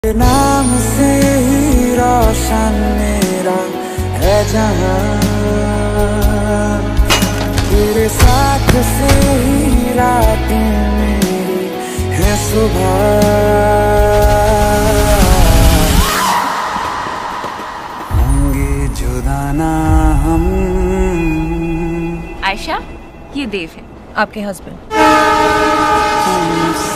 नाम से ही रोशन मेरा है जहां, तेरे साथ से ही रातें मेरी है सुबह। होंगे जुदा ना हम। आयशा, ये देव है, आपके हस्बैंड।